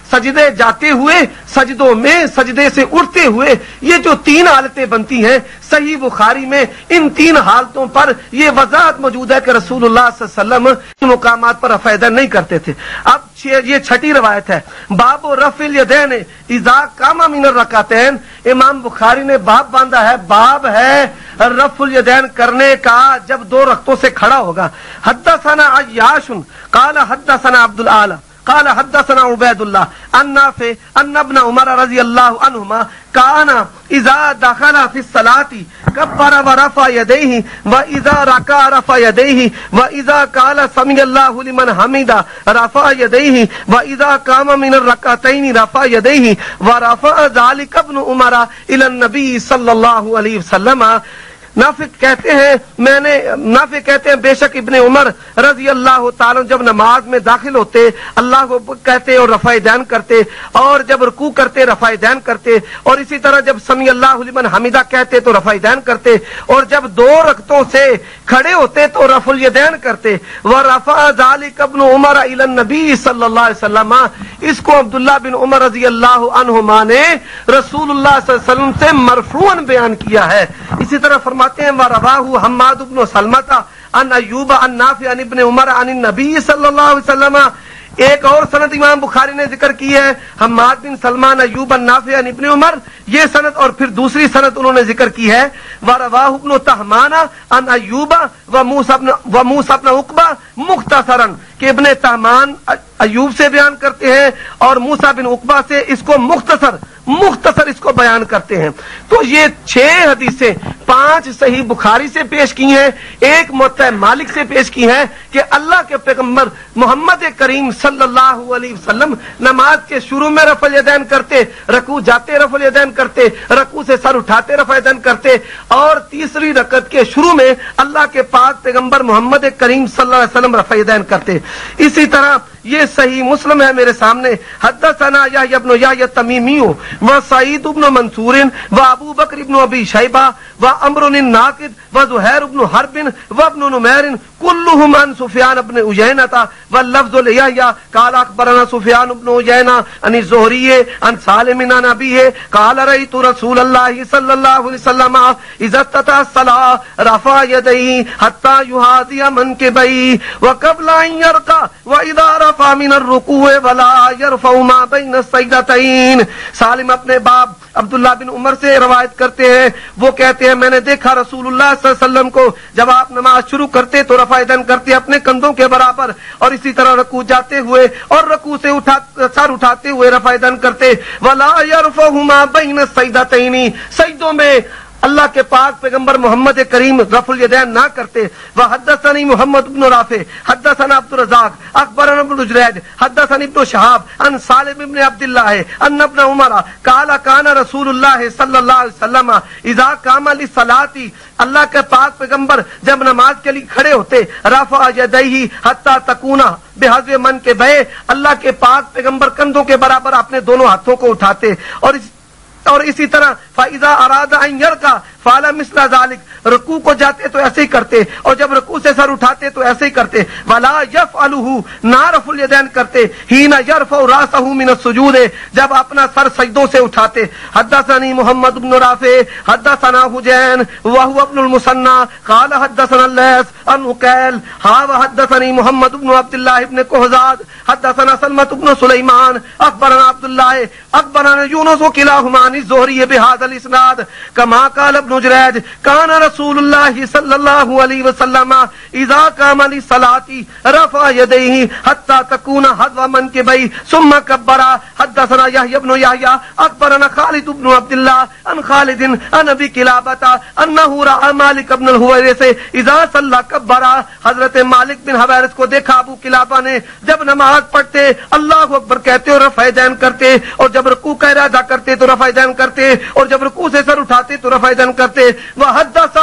सजदे जाते हुए, सजदों में सजदे से उठते हुए, ये जो तीन हालतें बनती हैं सही बुखारी में, इन तीन हालतों पर ये वजाहत मौजूद है कि रसूलुल्लाह सल्लल्लाहु अलैहि वसल्लम इन मुकामात पर रफ़ा-ए-यदैन नहीं करते थे। अब ये छठी रवायत है, बाबो रफ़िल यदैन इज़ा कामा मिनर रकातैन। इमाम बुखारी ने बाब बांधा है, बाब है रफ़ुल यदैन करने का जब दो रक्तों से खड़ा होगा। हद्दसना अय्याशुन काला हद्दसना अब्दुल आला قال حدثنا عبيد الله عن نافع ان ابن عمر رضي الله عنهما كان اذا دخل في الصلاه كبر ورفع يديه واذا ركع رفع يديه واذا قال سمع الله لمن حمده رفع يديه واذا قام من الركعتين رفع يديه ورفع ذلك ابن عمر الى النبي صلى الله عليه وسلم۔ नाफिक कहते हैं मैंने नाफिक कहते हैं बेशक इब्ने उमर रजी अल्लाह ताला जब नमाज में दाखिल होते अल्लाह को कहते और रफ़ा-ए-दैन करते, और जब रुकू करते रफ़ा-ए-दैन करते, और इसी तरह जब समी अल्लाहु लिमन हमीदा कहते तो रफ़ा-ए-दैन करते, और जब दो रकतों से खड़े होते तो रफ़ुल यदैन करते। व रफ़ा ज़ालिक इब्न उमर इला नबी सल्लल्लाहु अलैहि वसल्लम। इसको अब्दुल्लाह बिन उमर रजी अल्लाह अन्हुमा ने रसूलुल्लाह सल्लल्लाहु अलैहि वसल्लम से मरफूअन बयान किया है। इसी तरह फरमाते हैं वरवाहु हम्माद इब्न सलमता अन अय्यूब अन नाफि अन इब्न उमर अन नबी सल्लल्लाहु अलैहि वसल्लम। एक और सनद इमाम बुखारी ने जिक्र की है, हम्माद बिन सलमान अय्यूब अन नाफि अन इब्न उमर, ये सनद, और फिर दूसरी सनद उन्होंने जिक्र की है वरवाहु इब्न तहमाना अन अय्यूब व मूसा इब्न व मूसा इब्न उक़बा मुख्तसरन, कि इब्न तहमान अय्यूब से बयान करते हैं और मूसा बिन उक़बा से इसको मुख्तसर मुख्तसर इसको बयान करते हैं। तो ये छह हदीसें पांच सही बुखारी से पेश की हैं, एक मुत्ता मालिक से पेश की हैं कि अल्लाह के पैगंबर मोहम्मद करीम सल्लल्लाहु अलैहि वसल्लम नमाज के शुरू में रफ़ुल यदैन करते, रकू जाते रफ़ुल यदैन करते, रकू से सर उठाते रफ़ा यदैन करते, और तीसरी रकत के शुरू में अल्लाह के पाक पैगंबर मोहम्मद करीम सल्लल्लाहु अलैहि वसल्लम रफ़ा यदैन करते। इसी तरह ये सही मुस्लिम है मेरे सामने, हद्दसना यहया इब्न यहया तमीमी व सईद इब्न मंसूर व अबू बकर इब्न अबी शैबा व अम्र नाकिद व ज़ुहैर इब्न हर्ब व इब्न नुमैर कुल्लुहुम अन सुफयान इब्न उयैना व लफ्ज़ यहया क़ाल अख़बरना सुफयान इब्न उयैना अन ज़ुहरी अन सालिम अन अबीही क़ाल रअयतु रसूलल्लाह सल्लल्लाहु अलैहि वसल्लम इज़ा इफ़्ततह सलाह रफ़अ यदैहि हत्ता युहादिया मनकिबैहि व क़ब्ला अन यरका व इज़ा रफ़अ मिन ar-रुकूअ वला यरफ़अु मा बैन as-सजदतैन। सालिम अपने बाप अब्दुल्लाह बिन उमर से रवायत करते हैं, वो कहते हैं मैंने देखा रसूलुल्लाह सल्लल्लाहु अलैहि वसल्लम को जब आप नमाज शुरू करते तो रफ़ा-ए-दैन करते अपने कंधों के बराबर, और इसी तरह रकू जाते हुए और रकू से उठा सर उठाते हुए रफ़ा-ए-दैन करते। वला यरफ़अु मा बैन as-सजदतैन, सजदों में अल्लाह के पाक पैगंबर मोहम्मद करीम रफ़ुल यदैन ना करते। व हद्दसनी मोहम्मद इब्न राफे हद्दसना अब्दुर रज़ाक अख़बरना इब्न जुरैज हद्दसनी इब्न शहाब अन सालिम इब्न अब्दुल्लाह अन इब्न उमर क़ाल काना रसूलुल्लाह सल्लल्लाहु अलैहि वसल्लम इज़ा क़ामा लिस्सलाती, अल्लाह के पाक पैगंबर जब नमाज के लिए खड़े होते रफ़अ यदैहि हत्ता तकूना बिहज़्व मनकिबैहि, अल्लाह के पाक पैगंबर कंधों के बराबर अपने दोनों हाथों को उठाते, और इस और इसी तरह फ़ाइज़ा अरादा अन यरका फ़अला मिस्ला ज़ालिक, रुकू को जाते तो ऐसे ही करते, और जब रुकू से सर उठाते तो ऐसे ही करते। वला यफ़अलुहु, ना रफ़ुल यदैन करते हीना यरफ़अु रासहु मिन अस्सुजूद, जब अपना सर सजदों से उठाते। हद्दसनी मोहम्मद इब्न राफ़े हद्दसना हुजैन व हुवा इब्नुल मुसन्ना क़ाल हद्दसना लैस अन उकैल हा व हद्दसनी मोहम्मद इब्न अब्दुल्लाह इब्न कुहज़ाद हद्दसना सलमत इब्न सुलैमान अख़बरना अब्दुल्लाह अख़बरना यूनुस व किलाहुमा अन ज़ुहरी बिहाज़ल इस्नाद कमा क़ाल इब्न जुरैज काना रसूलुल्लाह सल्लल्लाहु अलैहि वसल्लम इज़ा क़ामा लिस्सलाती रफ़अ यदैहि हत्ता तकूना हज़्व मनकिबैहि सुम्मा कब्बरा। हद्दसना यहया इब्न यहया अख़बरना खालिद इब्न अब्दुल्लाह अन खालिद अन अबी किलाबता अन्नहु रअा मालिक इब्न अल-हुवैरिस इज़ा सल्ला कब्बरा। हज़रत मालिक बिन हुवैरिस को देखा अबू किलाबा ने जब नमाज पढ़ते अल्लाहु अकबर कहते और रफ़ा-ए-दैन करते, और जब रुकू का इरादा करते तो रफ़ा-ए-दैन करते, और जब रुकू से सर उठाते तो रफ़ा-ए-दैन करते। वह हद्दस, और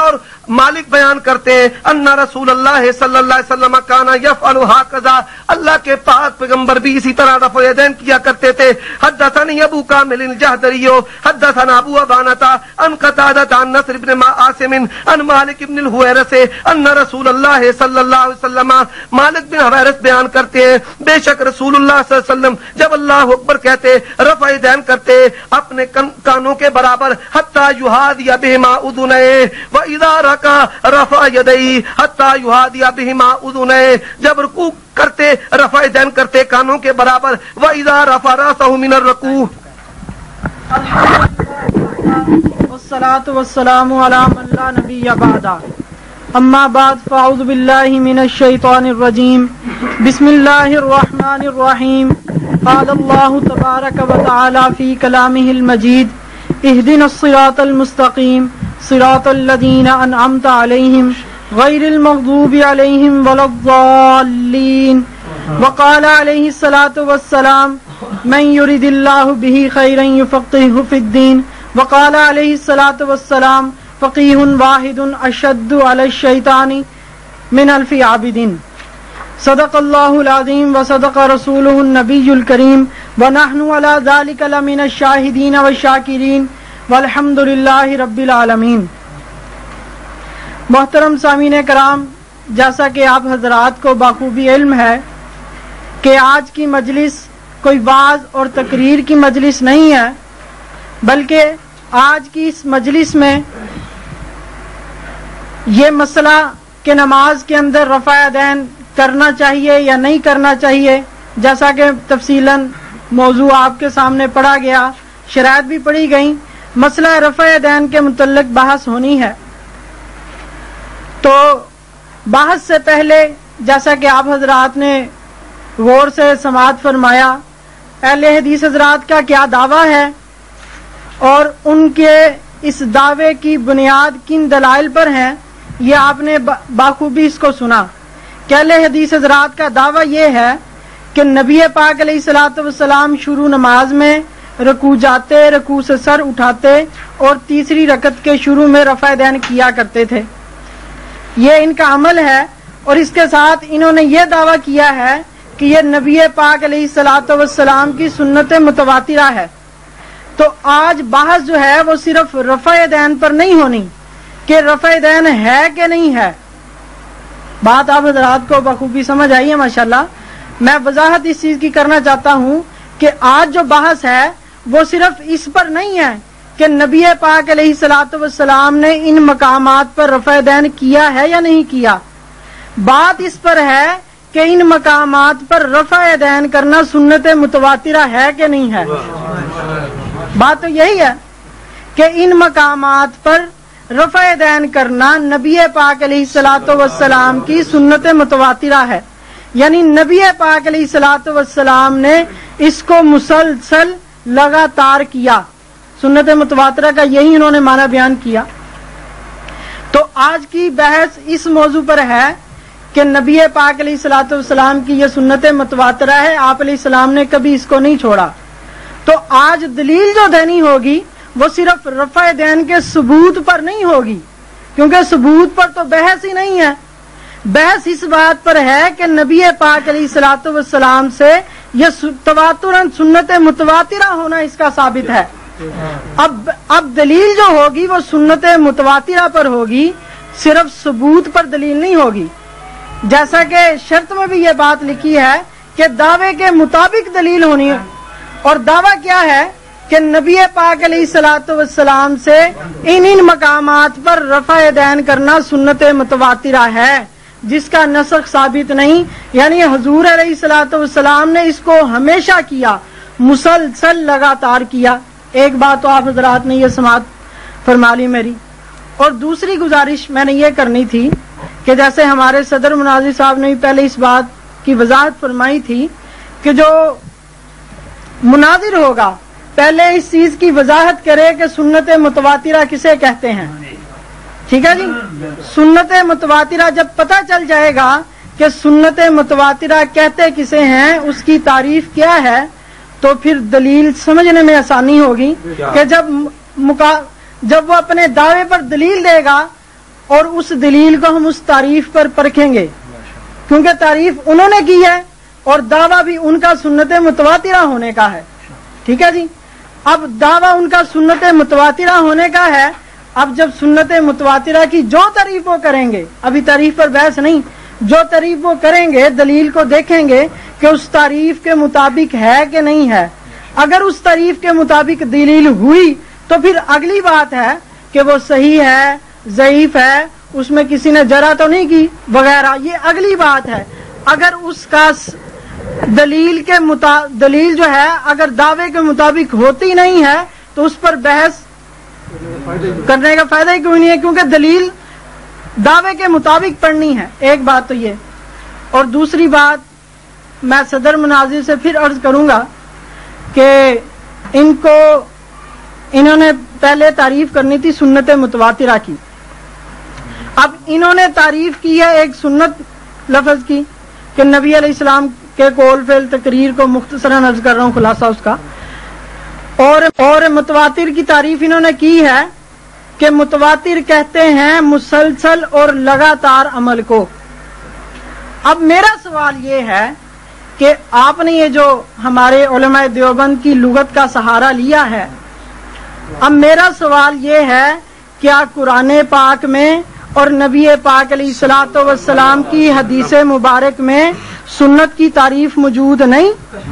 مالک بیان کرتے ہیں ان رسول اللہ صلی اللہ علیہ وسلم کانا یفعل ہکذا، اللہ کے پاک پیغمبر بھی اسی طرح رفع یدین کیا کرتے تھے. حدثني ابو كامل الجحدري حدثنا ابو عبانة عن قتادة عن نصر بن عاصم عن مالك بن الحويرث ان رسول اللہ صلی اللہ علیہ وسلم، مالک بن حویرث بیان کرتے ہیں بے شک رسول اللہ صلی اللہ علیہ وسلم جب اللہ اکبر کہتے رفع یدین کرتے اپنے کانوں کے برابر حتی یحاذی بہما اذنیہ، واذا رکع رفع یدیہ حتی یحاذی بہما اذنیہ، جب رکوع کرتے رفع یدین کرتے کانوں کے برابر، واذا رفع راسہ من الرکوع. والصلاة والسلام علی من لا نبی بعدہ. اما بعد فاعوذ باللہ من الشیطان الرجیم. بسم اللہ الرحمن الرحیم. قال اللہ تبارک و تعالی فی کلامہ المجید اہدنا الصراط المستقیم صراط الذین انعمت علیہم غیر المغضوب علیہم ولا الضالین. وقال علیہ الصلاۃ والسلام من یرد اللہ بہ خیرا یفقہہ فی الدین. وقال علیہ الصلاۃ والسلام فقیہ واحد اشد علی الشیطان من الف عابد. صدق اللہ العظیم وصدق رسولہ النبی الکریم ونحن علی ذلک لمن الشاہدین والشاکرین والحمد للہ رب العالمین. محترم سامعین کرام، جیسا کہ آپ حضرات کو بخوبی علم ہے کہ آج کی مجلس کوئی وعظ اور تقریر کی مجلس نہیں ہے، بلکہ آج کی اس مجلس میں یہ مسئلہ کہ نماز کے اندر رفع یدین کرنا چاہیے یا نہیں کرنا چاہیے، جیسا کہ تفصیلاً موضوع آپ کے سامنے پڑھا گیا، شرائط بھی پڑھی گئیں، مسئلہ رفع یدین کے متعلق بحث ہونی ہے. تو بحث سے پہلے جیسا کہ آپ حضرات نے غور سے سماعت فرمایا، اہل حدیث حضرات کا کیا دعویٰ ہے اور ان کے اس دعوے کی بنیاد کن دلائل پر ہیں، یہ آپ نے بخوبی اس کو سنا. کہ اہل حدیث حضرات کا دعویٰ یہ ہے کہ نبی پاک علیہ الصلوۃ والسلام شروع نماز میں رکوع جاتے، رکوع سے سر اٹھاتے اور تیسری رکعت کے شروع میں رفع یدین کیا کرتے تھے. یہ ان کا عمل ہے، اور اس کے ساتھ انہوں نے یہ دعویٰ کیا ہے کہ یہ نبی پاک علیہ الصلوۃ والسلام کی سنت متواترہ ہے. تو آج بحث جو ہے وہ صرف رفع یدین پر نہیں ہونی کہ رفع یدین ہے کہ نہیں ہے. بات آپ حضرات کو بخوبی سمجھ آئی ہے ماشاءاللہ. میں وضاحت اس چیز کی کرنا چاہتا ہوں کہ آج جو بحث ہے وہ صرف اس پر نہیں ہے کہ نبی پاک علیہ الصلوۃ والسلام نے ان مقامات پر رفع یدین کیا ہے یا نہیں کیا. بات اس پر ہے کہ ان مقامات پر رفع یدین کرنا سنت متواترہ ہے کہ نہیں ہے. بات تو یہی ہے کہ ان مقامات پر رفع یدین کرنا نبی پاک علیہ الصلوۃ والسلام کی سنت متواترہ ہے، یعنی نبی پاک علیہ الصلوۃ والسلام نے اس کو مسلسل لگاتار کیا. سنت متواترہ کا یہی انہوں نے معنی بیان کیا. تو آج کی بحث اس موضوع پر ہے کہ نبی پاک علیہ الصلوۃ والسلام کی یہ سنت متواترہ ہے، آپ علیہ السلام نے کبھی اس کو نہیں چھوڑا. تو آج دلیل جو دینی ہوگی وہ صرف رفع یدین کے ثبوت پر نہیں ہوگی، کیونکہ ثبوت پر تو بحث ہی نہیں ہے. بحث اس بات پر ہے کہ نبی پاک علیہ الصلوۃ والسلام سے یہ تواتراً سنت متواترہ ہونا اس کا ثابت ہے. اب اب دلیل جو ہوگی وہ سنت متواترہ پر ہوگی، صرف ثبوت پر دلیل نہیں ہوگی. جیسا کہ شرط میں بھی یہ بات لکھی ہے کہ دعوے کے مطابق دلیل ہونی ہے، اور دعویٰ کیا ہے کہ نبی پاک علیہ الصلوۃ والسلام سے ان ان مقامات پر رفع یدین کرنا سنت متواترہ ہے جس کا نسخ ثابت نہیں، یعنی حضور علیہ الصلوۃ والسلام نے اس کو ہمیشہ کیا، مسلسل لگاتار کیا. ایک بات تو آپ حضرات نے یہ سماعت فرما لی میری. اور دوسری گزارش میں نے یہ کرنی تھی کہ جیسے ہمارے صدر مناظر صاحب نے بھی پہلے اس بات کی وضاحت فرمائی تھی کہ جو مناظر ہوگا پہلے اس چیز کی وضاحت کرے کہ سنت متواترہ کسے کہتے ہیں. ٹھیک ہے جی، سنت متواترہ جب پتہ چل جائے گا کہ سنت متواترہ کہتے کسے ہیں، اس کی تعریف کیا ہے، تو پھر دلیل سمجھنے میں آسانی ہوگی کہ جب مقا... جب وہ اپنے دعوے پر دلیل دے گا اور اس دلیل کو ہم اس تعریف پر پرکھیں گے، کیونکہ تعریف انہوں نے کی ہے اور دعویٰ بھی ان کا سنت متواترہ ہونے کا ہے. ٹھیک ہے جی. اب دعویٰ ان کا سنت متواترہ ہونے کا ہے. اب جب سنت متواترہ کی جو تعریف وہ کریں گے، ابھی تعریف پر بحث نہیں، جو تعریف وہ کریں گے دلیل کو دیکھیں گے کہ اس تعریف کے مطابق ہے کہ نہیں ہے. اگر اس تعریف کے مطابق دلیل ہوئی تو پھر اگلی بات ہے کہ وہ صحیح ہے، ضعیف ہے، اس میں کسی نے جرح تو نہیں کی وغیرہ، یہ اگلی بات ہے. اگر اس کا دلیل کے مطا... دلیل جو ہے اگر دعوے کے مطابق ہوتی نہیں ہے تو اس پر بحث کرنے کا فائدہ ہی کوئی نہیں ہے، کیونکہ دلیل دعوے کے مطابق پڑھنی ہے. ایک بات تو یہ. اور دوسری بات میں صدر مناظر سے پھر عرض کروں گا کہ ان کو انہوں نے پہلے تعریف کرنی تھی سنت متواترہ کی. اب انہوں نے تعریف کی ہے ایک سنت لفظ کی کہ نبی علیہ السلام کے قول فعل تقریر کو مختصراً عرض کر رہا ہوں خلاصہ اس کا. اور اور متواتر کی تعریف انہوں نے کی ہے کہ متواتر کہتے ہیں مسلسل اور لگاتار عمل کو. اب میرا سوال یہ ہے کہ آپ نے یہ جو ہمارے علماء دیوبند کی لغت کا سہارا لیا ہے، اب میرا سوال یہ ہے کیا قرآن پاک میں اور نبی پاک علیہ الصلوۃ والسلام کی حدیث مبارک میں سنت کی تعریف موجود نہیں؟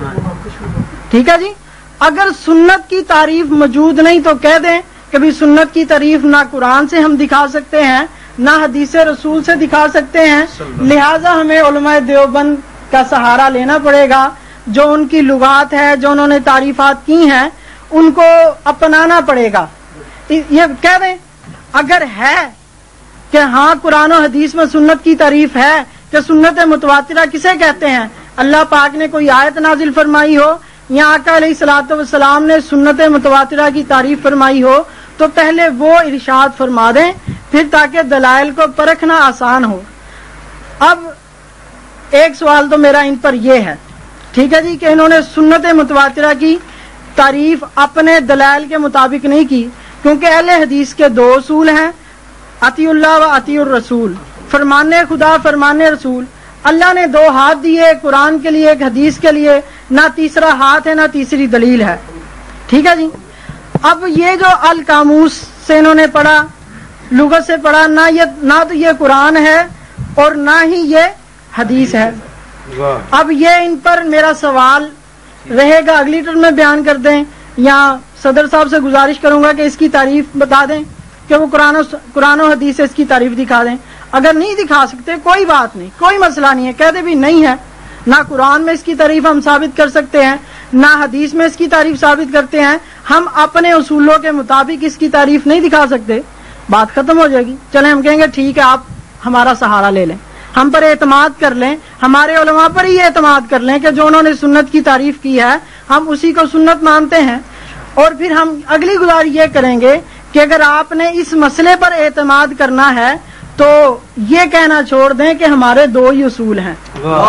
ٹھیک ہے جی. اگر سنت کی تعریف موجود نہیں تو کہہ دیں کہ بھی سنت کی تعریف نہ قرآن سے ہم دکھا سکتے ہیں نہ حدیث رسول سے دکھا سکتے ہیں، لہذا ہمیں علماء دیوبند کا سہارا لینا پڑے گا. جو ان کی لغات ہے، جو انہوں نے تعریفات کی ہیں، ان کو اپنانا پڑے گا. یہ کہہ دیں اگر ہے کہ ہاں قرآن و حدیث میں سنت کی تعریف ہے، کہ سنت متواترہ کسے کہتے ہیں؟ اللہ پاک نے کوئی آیت نازل فرمائی ہو یا آقا علیہ الصلوۃ والسلام نے سنت متواترہ کی تعریف فرمائی ہو تو پہلے وہ ارشاد فرما دیں، پھر تاکہ دلائل کو پرکھنا آسان ہو. اب ایک سوال تو میرا ان پر یہ ہے، ٹھیک ہے جی، کہ انہوں نے سنت متواترہ کی تعریف اپنے دلائل کے مطابق نہیں کی، کیونکہ اہل حدیث کے دو اصول ہیں، اطیع اللہ و اطیع الرسول، فرمان خدا فرمان رسول. اللہ نے دو ہاتھ دیے، ایک قرآن کے لیے ایک حدیث کے لیے، نہ تیسرا ہاتھ ہے نہ تیسری دلیل ہے. ٹھیک ہے جی. اب یہ جو القاموس سے انہوں نے پڑھا، لغت سے پڑھا، نہ یہ نہ تو یہ قرآن ہے اور نہ ہی یہ حدیث ہے. اب یہ ان پر میرا سوال رہے گا، اگلی ٹرم میں بیان کر دیں یا صدر صاحب سے گزارش کروں گا کہ اس کی تعریف بتا دیں کہ وہ قرآن و قرآن و حدیث سے اس کی تعریف دکھا دیں. اگر نہیں دکھا سکتے کوئی بات نہیں، کوئی مسئلہ نہیں ہے، کہہ دے بھی نہیں ہے، نہ قرآن میں اس کی تعریف ہم ثابت کر سکتے ہیں نہ حدیث میں اس کی تعریف ثابت کرتے ہیں، ہم اپنے اصولوں کے مطابق اس کی تعریف نہیں دکھا سکتے، بات ختم ہو جائے گی. چلیں ہم کہیں گے ٹھیک ہے آپ ہمارا سہارا لے لیں، ہم پر اعتماد کر لیں، ہمارے علماء پر ہی اعتماد کر لیں کہ جو انہوں نے سنت کی تعریف کی ہے ہم اسی کو سنت مانتے ہیں. اور پھر ہم اگلی گزارش یہ کریں گے کہ اگر آپ نے اس مسئلے پر اعتماد کرنا ہے تو یہ کہنا چھوڑ دیں کہ ہمارے دو ہی اصول ہیں.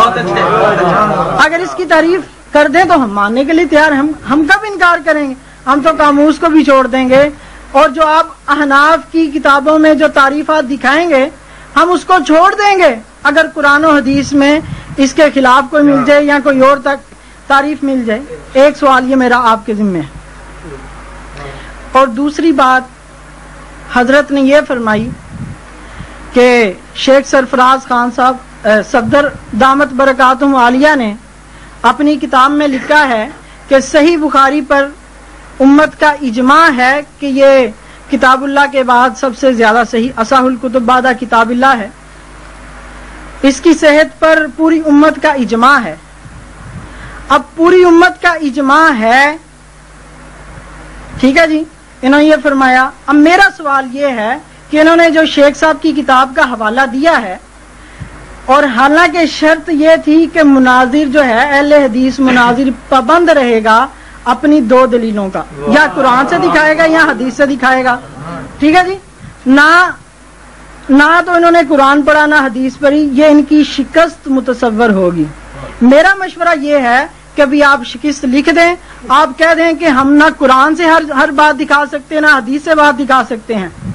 اگر اس کی تعریف کر دیں تو ہم ماننے کے لیے تیار ہیں، ہم ہم کب انکار کریں گے؟ ہم تو قاموس کو بھی چھوڑ دیں گے، اور جو آپ احناف کی کتابوں میں جو تعریفات دکھائیں گے ہم اس کو چھوڑ دیں گے اگر قرآن و حدیث میں اس کے خلاف کوئی مل جائے یا کوئی اور تک تعریف مل جائے. ایک سوال یہ میرا آپ کے ذمہ ہے. اور دوسری بات حضرت نے یہ فرمائی کہ شیخ سرفراز خان صاحب صفدر دامت برکاتہم عالیہ نے اپنی کتاب میں لکھا ہے کہ صحیح بخاری پر امت کا اجماع ہے کہ یہ کتاب اللہ کے بعد سب سے زیادہ صحیح اصح الکتب بعد کتاب اللہ ہے. اس کی صحت پر پوری امت کا اجماع ہے. اب پوری امت کا اجماع ہے، ٹھیک ہے جی، انہوں نے یہ فرمایا. اب میرا سوال یہ ہے کہ انہوں نے جو شیخ صاحب کی کتاب کا حوالہ دیا ہے، اور حالانکہ شرط یہ تھی کہ مناظر جو ہے اہل حدیث مناظر پابند رہے گا اپنی دو دلیلوں کا، یا قرآن سے دکھائے گا یا حدیث سے دکھائے گا، ٹھیک ہے جی، نہ نہ تو انہوں نے قرآن پڑھا نہ حدیث پڑھی، یہ ان کی شکست متصور ہوگی. میرا مشورہ یہ ہے کہ ابھی آپ شکست لکھ دیں، آپ کہہ دیں کہ ہم نہ قرآن سے ہر ہر بات دکھا سکتے نہ حدیث سے بات دکھا سکتے ہیں،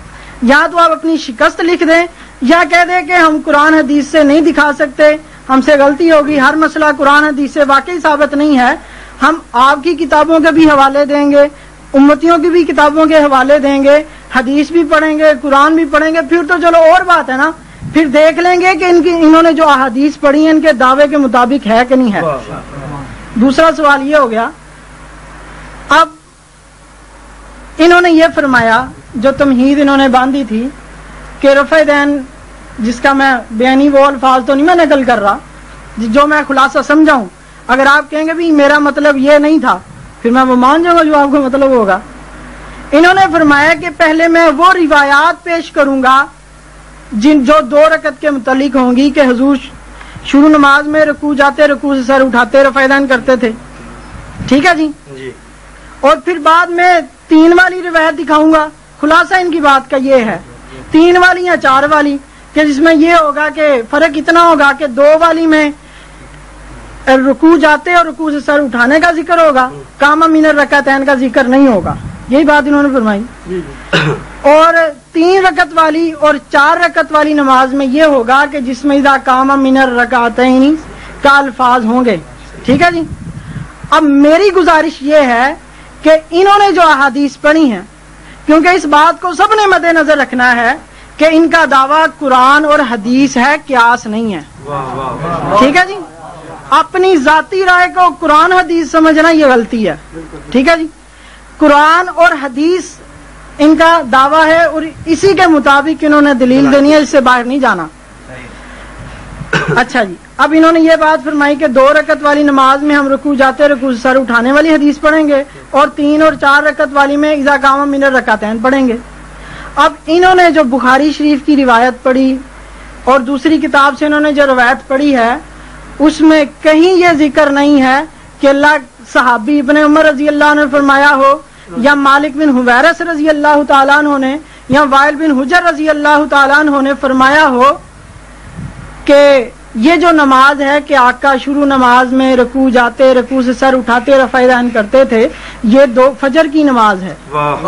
یا تو آپ اپنی شکست لکھ دیں یا کہہ دیں کہ ہم قرآن حدیث سے نہیں دکھا سکتے، ہم سے غلطی ہوگی، ہر مسئلہ قرآن حدیث سے واقعی ثابت نہیں ہے، ہم آپ کی کتابوں کے بھی حوالے دیں گے، امتیوں کی بھی کتابوں کے حوالے دیں گے، حدیث بھی پڑھیں گے، قرآن بھی پڑھیں گے، پھر تو چلو اور بات ہے نا، پھر دیکھ لیں گے کہ ان کی انہوں نے جو احادیث پڑھی ہیں ان کے دعوے کے مطابق ہے کہ نہیں ہے۔ دوسرا سوال یہ ہو گیا، اب انہوں نے یہ فرمایا جو تمہید انہوں نے باندھی تھی کہ رفع دین، جس کا میں بیانی وہ الفاظ تو نہیں میں نقل کر رہا، جو میں خلاصہ سمجھاؤں، اگر آپ کہیں گے بھی میرا مطلب یہ نہیں تھا پھر میں وہ مان جاؤں گا جو آپ کو مطلب ہوگا۔ انہوں نے فرمایا کہ پہلے میں وہ روایات پیش کروں گا جن جو دو رکعت کے متعلق ہوں گی کہ حضور شروع نماز میں رکوع جاتے رکوع سے سر اٹھاتے رفع دین کرتے تھے، ٹھیک ہے جی، اور پھر بعد میں تین والی روایت دکھاؤں گا۔ خلاصہ ان کی بات کا یہ ہے، تین والی یا چار والی، کہ جس میں یہ ہوگا کہ فرق اتنا ہوگا کہ دو والی میں رکوع جاتے اور رکوع سے سر اٹھانے کا ذکر ہوگا، قام من الرکعتین کا ذکر نہیں ہوگا، یہی بات انہوں نے فرمائی۔ اور تین رکعت والی اور چار رکعت والی نماز میں یہ ہوگا کہ جس میں اذا قام من الرکعتین کا الفاظ ہوں گے، ٹھیک ہے جی۔ اب میری گزارش یہ ہے کہ انہوں نے جو احادیث پڑھی ہیں، کیونکہ اس بات کو سب نے مد نظر رکھنا ہے کہ ان کا دعویٰ قرآن اور حدیث ہے، قیاس نہیں ہے، ٹھیک ہے جی۔ اپنی ذاتی رائے کو قرآن حدیث سمجھنا یہ غلطی ہے، ٹھیک ہے جی۔ قرآن اور حدیث ان کا دعویٰ ہے اور اسی کے مطابق انہوں نے دلیل دینی ہے، اس سے باہر نہیں جانا۔ اچھا جی، اب انہوں نے یہ بات فرمائی کہ دو رکعت والی نماز میں ہم رکوع جاتے رکوع سے سر اٹھانے والی حدیث پڑھیں گے اور تین اور چار رکعت والی میں اذا قام من الرکعتین پڑھیں گے۔ اب انہوں نے جو بخاری شریف کی روایت پڑھی اور دوسری کتاب سے انہوں نے جو روایت پڑھی ہے، اس میں کہیں یہ ذکر نہیں ہے کہ اللہ صحابی ابن عمر رضی اللہ عنہ نے فرمایا ہو یا مالک بن حویرث رضی اللہ تعالیٰ عنہ نے یا وائل بن حجر رضی اللہ تعالیٰ عنہ نے فرمایا ہو کہ یہ جو نماز ہے کہ آقا شروع نماز میں رکوع جاتے رکوع سے سر اٹھاتے رفع دین کرتے تھے، یہ دو فجر کی نماز ہے۔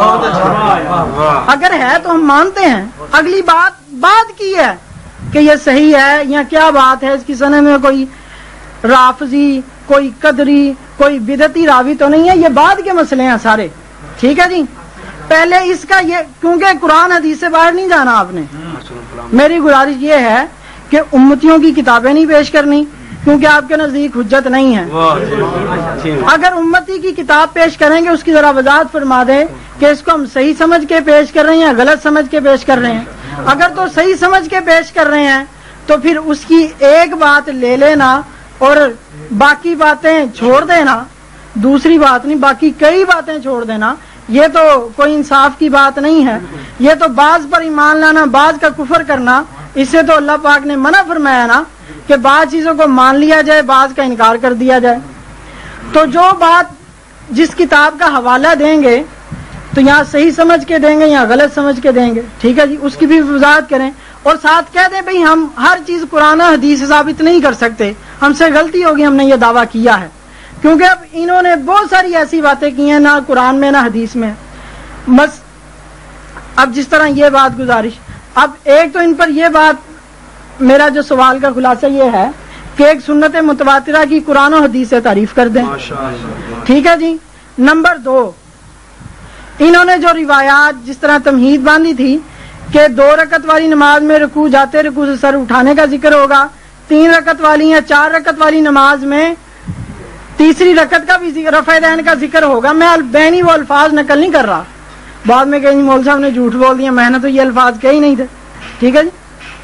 اگر ہے تو ہم مانتے ہیں، اگلی بات بات کی ہے کہ یہ صحیح ہے یا کیا بات ہے، اس کی سند میں کوئی رافضی کوئی قدری کوئی بدعتی راوی تو نہیں ہے، یہ بعد کے مسئلے ہیں سارے، ٹھیک ہے جی۔ پہلے اس کا یہ، کیونکہ قرآن حدیث سے باہر نہیں جانا آپ نے، میری گزارش یہ ہے کہ امتیوں کی کتابیں نہیں پیش کرنی کیونکہ آپ کے نزدیک حجت نہیں ہے۔ اگر امتی کی کتاب پیش کریں گے اس کی ذرا وضاحت فرما دیں کہ اس کو ہم صحیح سمجھ کے پیش کر رہے ہیں یا غلط سمجھ کے پیش کر رہے ہیں۔ اگر تو صحیح سمجھ کے پیش کر رہے ہیں تو پھر اس کی ایک بات لے لینا اور باقی باتیں چھوڑ دینا، دوسری بات نہیں باقی کئی باتیں چھوڑ دینا، یہ تو کوئی انصاف کی بات نہیں ہے۔ یہ تو بعض پر ایمان لانا بعض کا کفر کرنا، اس سے تو اللہ پاک نے منع فرمایا نا کہ بعض چیزوں کو مان لیا جائے بعض کا انکار کر دیا جائے۔ تو جو بات جس کتاب کا حوالہ دیں گے تو یہاں صحیح سمجھ کے دیں گے یا غلط سمجھ کے دیں گے، ٹھیک ہے جی، اس کی بھی وضاحت کریں اور ساتھ کہہ دیں بھئی ہم ہر چیز قرآن و حدیث سے ثابت نہیں کر سکتے، ہم سے غلطی ہوگی، ہم نے یہ دعویٰ کیا ہے، کیونکہ اب انہوں نے بہت ساری ایسی باتیں کی ہیں نہ قرآن میں نہ حدیث میں۔ بس اب جس طرح یہ بات گزارش، اب ایک تو ان پر یہ بات، میرا جو سوال کا خلاصہ یہ ہے کہ ایک سنت متواترہ کی قرآن و حدیث سے تعریف کر دیں، ٹھیک ہے جی۔ نمبر دو، انہوں نے جو روایات جس طرح تمہید باندھی تھی کہ دو رکعت والی نماز میں رکوع جاتے رکوع سے سر اٹھانے کا ذکر ہوگا، تین رکعت والی یا چار رکعت والی نماز میں تیسری رکعت کا بھی رفع دین کا ذکر ہوگا، میں البینی وہ الفاظ نقل نہیں کر رہا، بعد میں کہیں مول صاحب نے جھوٹ بول دیا، میں نے تو یہ الفاظ کہے ہی نہیں تھے، ٹھیک ہے جی۔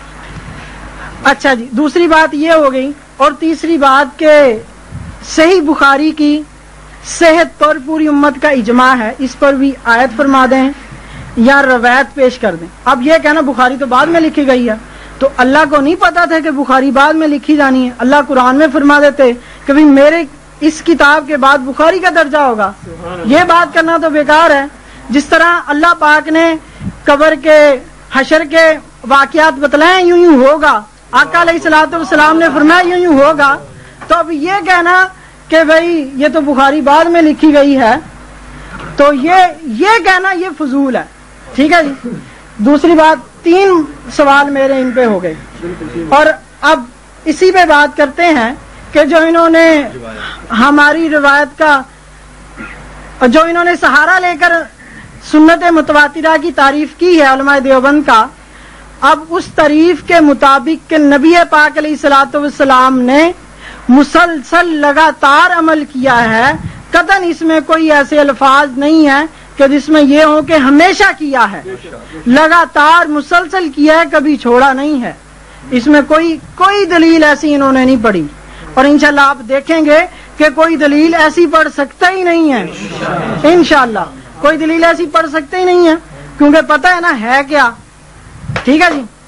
اچھا جی، دوسری بات یہ ہو گئی، اور تیسری بات کہ صحیح بخاری کی صحت پر پوری امت کا اجماع ہے، اس پر بھی آیت فرما دیں یا روایت پیش کر دیں۔ اب یہ کہنا بخاری تو بعد میں لکھی گئی ہے، تو اللہ کو نہیں پتا تھا کہ بخاری بعد میں لکھی جانی ہے، اللہ قرآن میں فرما دیتے کہ بھی میرے اس کتاب کے بعد بخاری کا درجہ ہوگا، یہ بات کرنا تو بیکار ہے۔ جس طرح اللہ پاک نے قبر کے حشر کے واقعات بتلائیں یوں یوں ہوگا، آقا علیہ الصلوۃ والسلام نے فرمایا یوں یوں ہوگا، تو اب یہ کہنا کہ بھائی یہ تو بخاری بعد میں لکھی گئی ہے، تو یہ یہ کہنا یہ فضول ہے، ٹھیک ہے جی۔ دوسری بات تین سوال میرے ان پہ ہو گئے، اور اب اسی پہ بات کرتے ہیں کہ جو انہوں نے ہماری روایت کا، جو انہوں نے سہارا لے کر سنت متواترہ کی تعریف کی ہے علماء دیوبند کا، اب اس تعریف کے مطابق کہ نبی پاک علیہ الصلوۃ والسلام نے مسلسل لگاتار عمل کیا ہے، قطعاً اس میں کوئی ایسے الفاظ نہیں ہیں کہ جس میں یہ ہو کہ ہمیشہ کیا ہے، لگاتار مسلسل کیا ہے، کبھی چھوڑا نہیں ہے، اس میں کوئی کوئی دلیل ایسی انہوں نے نہیں پڑھی، اور انشاءاللہ آپ دیکھیں گے کہ کوئی دلیل ایسی پڑھ سکتا ہی نہیں ہے، انشاءاللہ کوئی دلیل ایسی پڑھ سکتے ہی نہیں ہے، کیونکہ پتہ ہے نا ہے کیا. ٹھیک ہے جی.